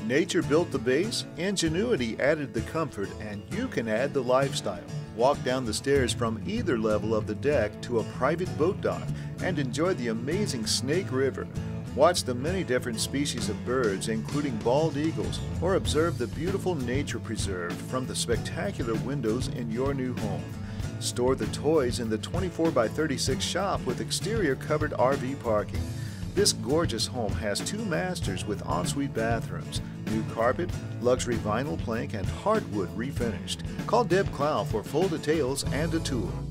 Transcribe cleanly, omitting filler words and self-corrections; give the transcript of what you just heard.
Nature built the base, ingenuity added the comfort, and you can add the lifestyle. Walk down the stairs from either level of the deck to a private boat dock and enjoy the amazing Snake River. Watch the many different species of birds, including bald eagles, or observe the beautiful nature preserve from the spectacular windows in your new home. Store the toys in the 24x36 shop with exterior covered RV parking. This gorgeous home has 2 masters with ensuite bathrooms, new carpet, luxury vinyl plank, and hardwood refinished. Call Deb Clough for full details and a tour.